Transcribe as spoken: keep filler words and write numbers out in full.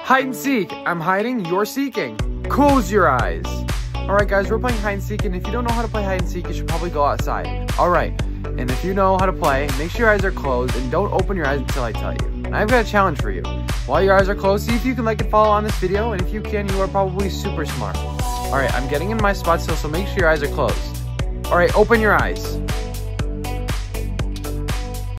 Hide and seek. I'm hiding, you're seeking. Close your eyes. Alright guys, we're playing hide and seek, and if you don't know how to play hide and seek, you should probably go outside. Alright, and if you know how to play, make sure your eyes are closed and don't open your eyes until I tell you. And I've got a challenge for you. While your eyes are closed, see if you can like and follow on this video, and if you can, you are probably super smart. Alright, I'm getting in my spot still, so make sure your eyes are closed. Alright, open your eyes.